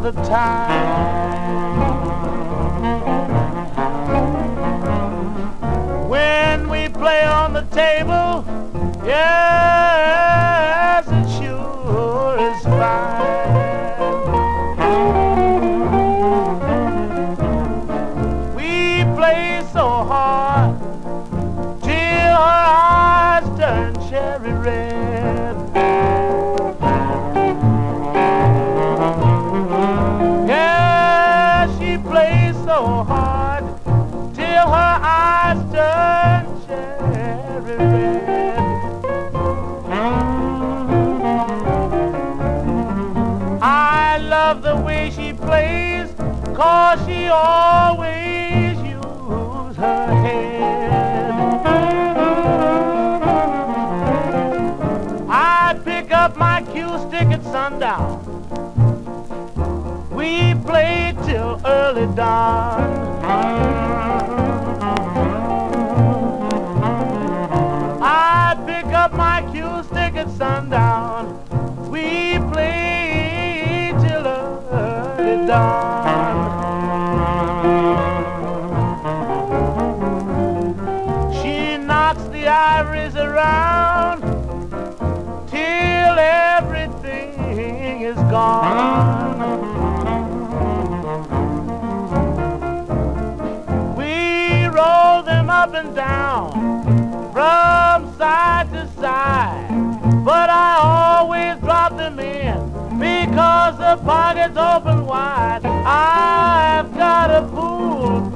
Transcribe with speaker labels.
Speaker 1: the time. When we play on the table, yes, it sure is fine. We play so hard till our eyes turn cherry red. Yeah, she plays so hard till her eyes turn cherry red. I love the way she plays, 'cause she always uses her head. I pick up my cue stick at sundown. We play till early dawn. I pick up my cue stick at sundown. We play till early dawn. She knocks the ivories around till everything is gone. We roll them up and down from side to side, but I always drop them in because the pocket's open wide. I've got a pool